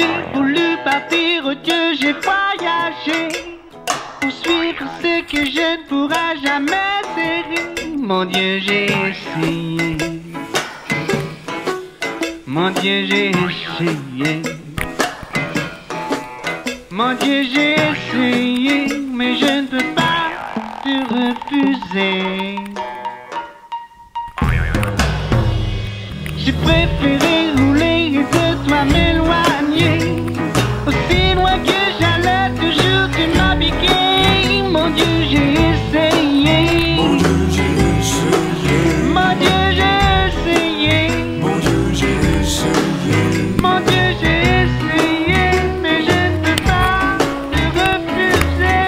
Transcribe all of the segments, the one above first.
voulu partir, oh Dieu, j'ai voyagé pour suivre ce que je ne pourrai jamais serrer. Mon Dieu, j'ai essayé. Mon Dieu, j'ai essayé. Mon Dieu, j'ai essayé, mais je ne peux pas te refuser. J'ai préféré rouler et de toi m'éloigner. Aussi loin que j'allais, toujours tu m'as piqué. Mon Dieu, j'ai essayé. Mon Dieu, j'ai essayé. Mon Dieu, j'ai essayé. Mon Dieu, j'ai essayé. Mon Dieu, j'ai essayé, mais je ne peux pas te refuser.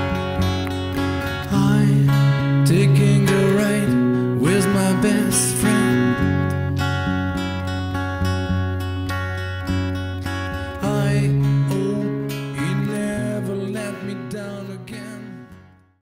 I'm taking a ride with my best friend.